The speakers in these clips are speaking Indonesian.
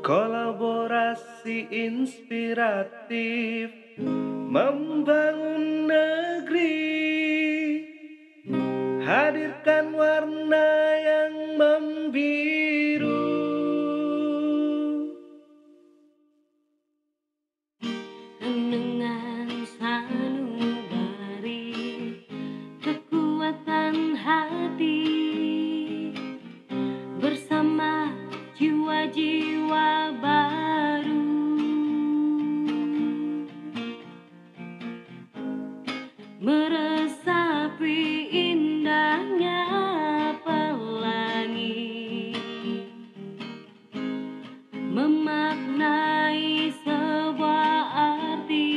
Kolaborasi inspiratif membangun negeri, hadirkan warna yang membiru. Dengan sanubari kekuatan hati, bersama jiwa-jiwa baru, meresapi indahnya pelangi, memaknai sebuah arti.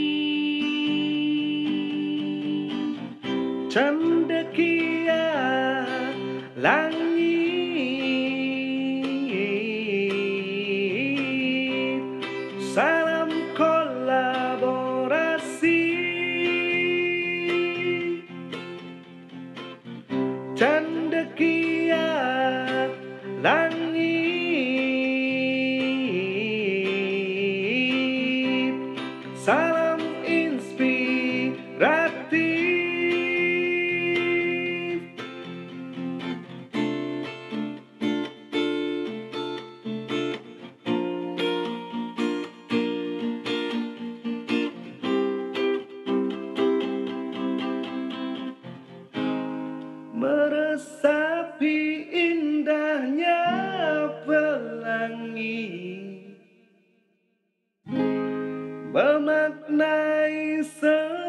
Cendekia langit, salam kolaborasi. Cendekia langit, salam inspiratif. Meresapi indahnya pelangi, memaknai